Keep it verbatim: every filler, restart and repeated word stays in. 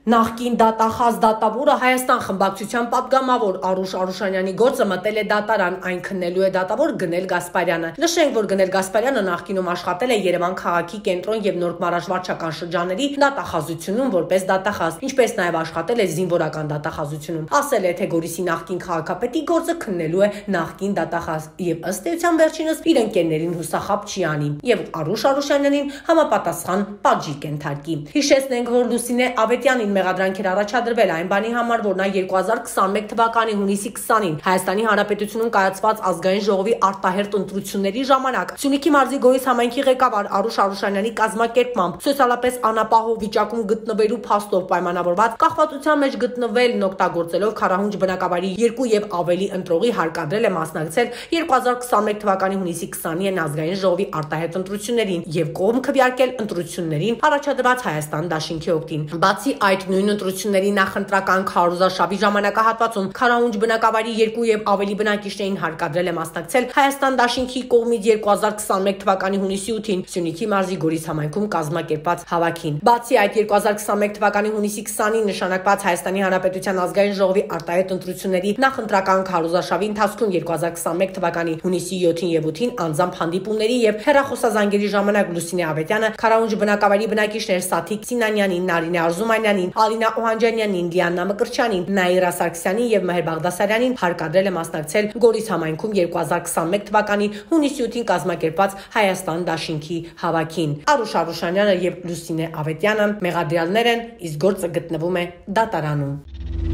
Նախկին դատախազ դատավորը Հայաստան խմբակցության պատգամավոր Արուշ Արուշանյանի գործը մտել է դատարան, այն քննելու է դատավոր Գնել Գասպարյանը։ Նշենք, որ Գնել Գասպարյանը նախկինում աշխատել է Երևան քաղաքի կենտրոն եւ Նոր Մարաշ վարչական շրջանների դատախազությունում որպես դատախազ, ինչպես նաեւ աշխատել է զինվորական դատախազությունում։ Ասել է, թե Գորիսի նախկին քաղաքապետի գործը քննելու է նախկին դատախազ եւ ըստ էության վերջինս իր ընկերներին հուսախաբ չի անի եւ Արուշ Արուշանյանին համապատասխան պատժի կենթարկի։ Հիշեցնենք, որ Լուսինե Ավետյանին մեղադրանքեր առաջադրվել այն բանի համար, որ նա երկու հազար քսաներկու թվականի հունիսի քսանին Հայաստանի Հանրապետությունում կայացված ազգային ժողովի արտահերթ ընտրությունների ժամանակ Սյունիքի մարզի Գորիս համայնքի ղեկավար Արուշ Արուշանյանի կազմակերպմամբ սոցիալապես անապահով վիճակում գտնվելու փաստով պայմանավորված կախվածության մեջ գտնվելն օգտագործելով քարահունջ բնակավայրի երկու եւ ավելի ընտրողի հարկադրել է մասնակցել երկու հազար քսաներկու թվականի հունիսի քսանին ազգային ժողովի արտահերթ ընտրություններին եւ կողմ քվեարկել ընտրություններին առաջադրված Հայաստան դաշինքի օգտին։ Բացի այդ, նույն ընտրությունների նախընտրական քարոզարշավի ժամանակահատվածում քարահունջ բնակավայրի երկու եւ ավելի բնակիչներին հարկադրել է մասնակցել Հայաստան դաշինքի կողմից երկու հազար քսաներկու թվականի հունիսի ութին Սյունիքի մարզի Գորիս համայնքում կազմակերպված հավաքին։ Բացի այդ, երկու հազար քսաներկու թվականի հունիսի քսանին նշանակված Հայաստանի Հանրապետության ազգային ժողովի արտահերթ ընտրությունների նախընտրական քարոզարշավի ընթացքում երկու հազար քսաներկու թվականի հունիսի յոթին եւ ութին անձամբ հանդիպումների եւ հեռախոսազանգերի ժամանակ Լուսինե Ավետյանը քարահունջ բնակավայրի բնակիչներ Սաթիկ Սինանյանին, Նարինե Արզումանյանին, Ալինա Օհանջանյանին, Լիաննա Մկրտչյանին, Նաիրա Սարգսյանին եւ Մհեր Բաղդասարյանին հարկադրել է մասնակցել Գորիս համայնքում երկու հազար քսաներկու թվականի հունիսի ութին կազմակերպված Հայաստան դաշինքի հավաքին։ Արուշ Արուշանյանը եւ Լուսինե Ավետյանը մեղադրյալներ են, իսկ գործը գտնվում է դատարանում։